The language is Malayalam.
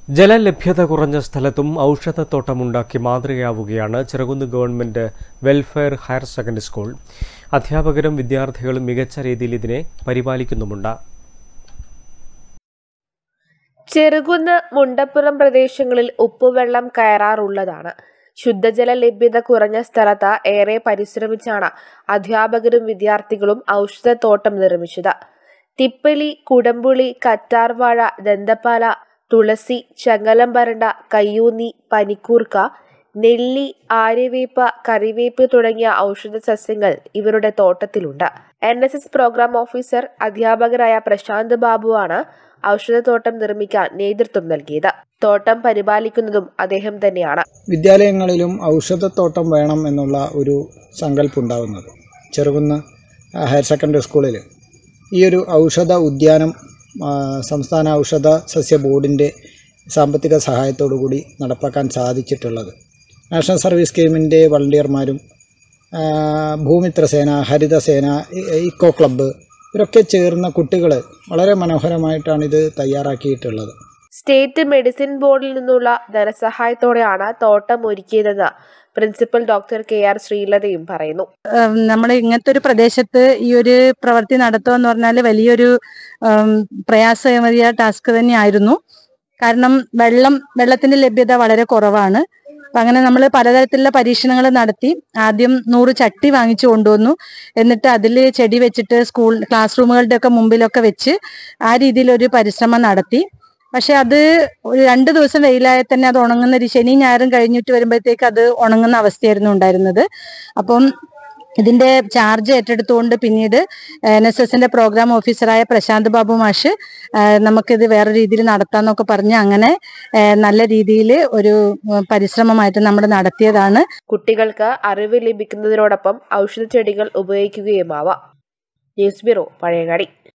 ജലലഭ്യത കുറഞ്ഞ സ്ഥലത്തും ഔഷധത്തോട്ടമുണ്ടാക്കി മാതൃകയാവുകയാണ് Cherukunnu government welfare higher secondary school. അധ്യാപകരും വിദ്യാർത്ഥികളും മികച്ച രീതിയിൽ ഇതിനെ പരിപാലിക്കുന്നുമുണ്ട്. ചെറുകുന്ന് മുണ്ടപ്പുറം പ്രദേശങ്ങളിൽ ഉപ്പുവെള്ളം കയറാറുള്ളതാണ്. ശുദ്ധജല ലഭ്യത കുറഞ്ഞ സ്ഥലത്ത് ഏറെ പരിശ്രമിച്ചാണ് അധ്യാപകരും വിദ്യാർത്ഥികളും ഔഷധത്തോട്ടം നിർമ്മിച്ചത്. തിപ്പലി, കുടംപുളി, കറ്റാർവാഴ, ദന്തപ്പാല, തുളസി, ചങ്ങലംപരണ്ട, കയ്യൂന്നി, പനിക്കൂർക്ക, നെല്ലി, ആര്യവേപ്പ്, കറിവേപ്പ് തുടങ്ങിയ ഔഷധ സസ്യങ്ങൾ ഇവരുടെ തോട്ടത്തിലുണ്ട്. NSS പ്രോഗ്രാം ഓഫീസർ അധ്യാപകരായ പ്രശാന്ത് ബാബുവാണ് ഔഷധത്തോട്ടം നിർമ്മിക്കാൻ നേതൃത്വം നൽകിയത്. തോട്ടം പരിപാലിക്കുന്നതും അദ്ദേഹം തന്നെയാണ്. വിദ്യാലയങ്ങളിലും ഔഷധത്തോട്ടം വേണം എന്നുള്ള ഒരു സങ്കല്പം ഉണ്ടാകുന്നത് ചെറുകുന്ന് ഹയർ സെക്കൻഡറി സ്കൂളിൽ ഈ ഒരു ഔഷധ ഉദ്യാനം സംസ്ഥാന ഔഷധ സസ്യ ബോർഡിൻ്റെ സാമ്പത്തിക സഹായത്തോടു കൂടി നടപ്പാക്കാൻ സാധിച്ചിട്ടുള്ളത്. നാഷണൽ സർവീസ് സ്കീമിൻ്റെ വളണ്ടിയർമാരും ഭൂമിത്രസേന, ഹരിതസേന, ഇക്കോ ക്ലബ്ബ് ഇവരൊക്കെ ചേർന്ന കുട്ടികൾ വളരെ മനോഹരമായിട്ടാണ് ഇത് തയ്യാറാക്കിയിട്ടുള്ളത്. സ്റ്റേറ്റ് മെഡിസിൻ ബോർഡിൽ നിന്നുള്ള ധനസഹായത്തോടെയാണ് തോട്ടം ഒരുക്കിയതെന്ന് പ്രിൻസിപ്പൽ ഡോക്ടർ KR ശ്രീലതയും പറയുന്നു. നമ്മൾ ഇങ്ങനത്തെ ഒരു പ്രദേശത്ത് ഈ ഒരു പ്രവൃത്തി നടത്തുക എന്ന് പറഞ്ഞാൽ വലിയൊരു പ്രയാസമേറിയ ടാസ്ക് തന്നെയായിരുന്നു. കാരണം വെള്ളത്തിന്റെ ലഭ്യത വളരെ കുറവാണ്. അപ്പം അങ്ങനെ നമ്മൾ പലതരത്തിലുള്ള പരീക്ഷണങ്ങൾ നടത്തി. ആദ്യം 100 ചട്ടി വാങ്ങിച്ചു കൊണ്ടുവന്നു. എന്നിട്ട് അതിൽ ചെടി വെച്ചിട്ട് ക്ലാസ് റൂമുകളുടെ ഒക്കെ മുമ്പിലൊക്കെ വെച്ച് ആ രീതിയിലൊരു പരിശ്രമം നടത്തി. പക്ഷെ അത് 2 ദിവസം വെയിലായാൽ തന്നെ അത് ഉണങ്ങുന്ന ശനിയും ഞായറും കഴിഞ്ഞിട്ട് വരുമ്പോഴത്തേക്ക് അത് ഉണങ്ങുന്ന അവസ്ഥയായിരുന്നു ഉണ്ടായിരുന്നത്. അപ്പം ഇതിന്റെ ചാർജ് ഏറ്റെടുത്തുകൊണ്ട് പിന്നീട് NSSന്റെ പ്രോഗ്രാം ഓഫീസറായ പ്രശാന്ത് ബാബു മാഷ് നമുക്കിത് വേറെ രീതിയിൽ നടത്താന്നൊക്കെ പറഞ്ഞ് അങ്ങനെ നല്ല രീതിയിൽ ഒരു പരിശ്രമമായിട്ട് നമ്മൾ നടത്തിയതാണ്. കുട്ടികൾക്ക് അറിവ് ലഭിക്കുന്നതിനോടൊപ്പം ഔഷധ ചെടികൾ ഉപയോഗിക്കുകയുമാവാം. News bureau, Pazhayangadi.